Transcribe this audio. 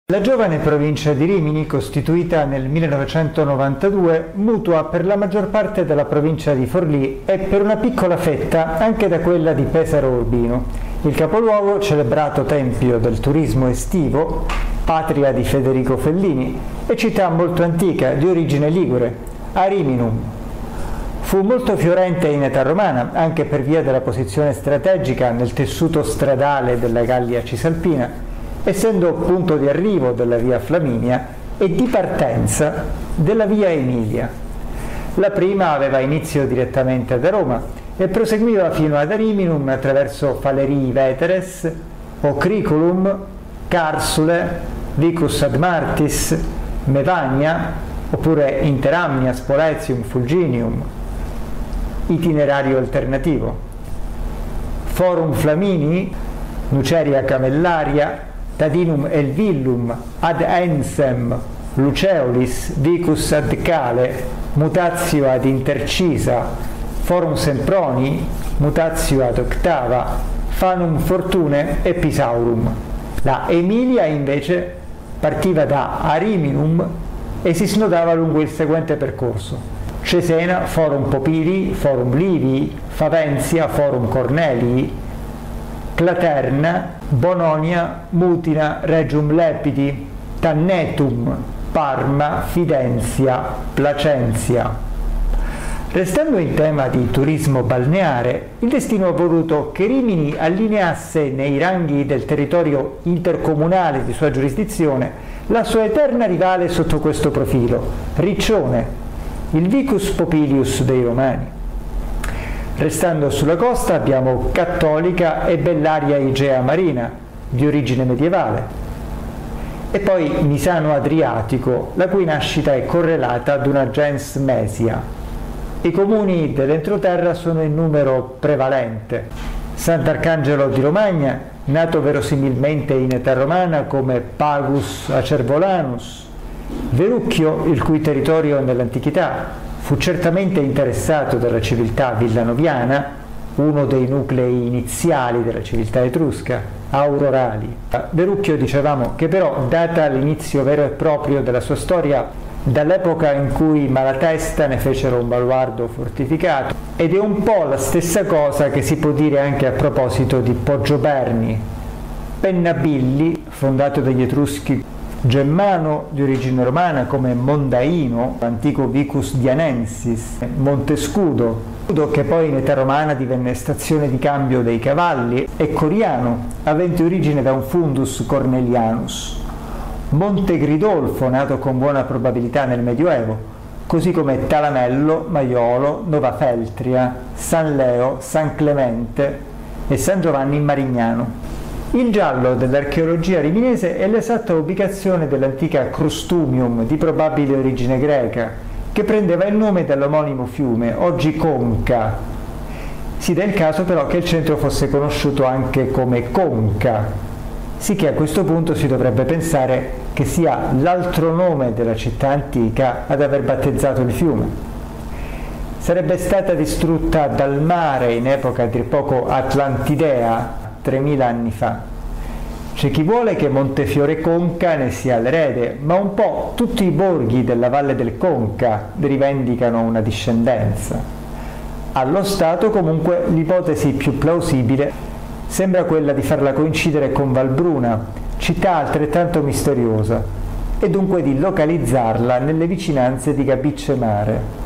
La giovane provincia di Rimini, costituita nel 1992, mutua per la maggior parte dalla provincia di Forlì e per una piccola fetta anche da quella di Pesaro Urbino, il capoluogo celebrato tempio del turismo estivo, patria di Federico Fellini e città molto antica di origine ligure, Ariminum. Fu molto fiorente in età romana, anche per via della posizione strategica nel tessuto stradale della Gallia Cisalpina, essendo punto di arrivo della via Flaminia e di partenza della via Emilia. La prima aveva inizio direttamente da Roma e proseguiva fino ad Ariminum attraverso Falerii Veteres, Ocriculum, Carsule, Vicus ad Martis, Mevania, oppure Interamnia, Spoletium, Fulginium, itinerario alternativo, Forum Flamini, Nuceria Camellaria, Tadinum Elvillum, ad Ensem, Luceolis, Vicus ad Cale, Mutatio ad Intercisa, Forum Semproni, Mutatio ad Octava, Fanum Fortune e Pisaurum. La Emilia invece partiva da Ariminum e si snodava lungo il seguente percorso: Cesena, Forum Popilii, Forum Livii, Faventia, Forum Cornelii, Claterna, Bononia, Mutina, Regium Lepidi, Tannetum, Parma, Fidenzia, Placenzia. Restando in tema di turismo balneare, il destino ha voluto che Rimini allineasse nei ranghi del territorio intercomunale di sua giurisdizione la sua eterna rivale sotto questo profilo, Riccione, il Vicus Popilius dei Romani. Restando sulla costa abbiamo Cattolica e Bellaria Igea Marina, di origine medievale, e poi Misano Adriatico, la cui nascita è correlata ad una gens Mesia. I comuni dell'entroterra sono in numero prevalente: Sant'Arcangelo di Romagna, nato verosimilmente in età romana come Pagus Acervolanus, Verucchio, il cui territorio nell'antichità fu certamente interessato dalla civiltà villanoviana, uno dei nuclei iniziali della civiltà etrusca, aurorali. Verucchio, dicevamo, che però, data l'inizio vero e proprio della sua storia, dall'epoca in cui Malatesta ne fecero un baluardo fortificato, ed è un po' la stessa cosa che si può dire anche a proposito di Poggioberni. Pennabilli, fondato dagli Etruschi, Gemmano, di origine romana, come Mondaino, antico Vicus Dianensis, Montescudo, che poi in età romana divenne stazione di cambio dei cavalli, e Coriano, avente origine da un fundus cornelianus, Monte Gridolfo, nato con buona probabilità nel Medioevo, così come Talamello, Maiolo, Nova Feltria, San Leo, San Clemente e San Giovanni in Marignano. Il giallo dell'archeologia riminese è l'esatta ubicazione dell'antica Crustumium di probabile origine greca, che prendeva il nome dall'omonimo fiume, oggi Conca. Si dà il caso però che il centro fosse conosciuto anche come Conca, sicché a questo punto si dovrebbe pensare che sia l'altro nome della città antica ad aver battezzato il fiume. Sarebbe stata distrutta dal mare in epoca a dir poco atlantidea, 3000 anni fa. C'è chi vuole che Montefiore Conca ne sia l'erede, ma un po' tutti i borghi della valle del Conca rivendicano una discendenza. Allo stato, comunque, l'ipotesi più plausibile sembra quella di farla coincidere con Valbruna, città altrettanto misteriosa, e dunque di localizzarla nelle vicinanze di Gabicce Mare.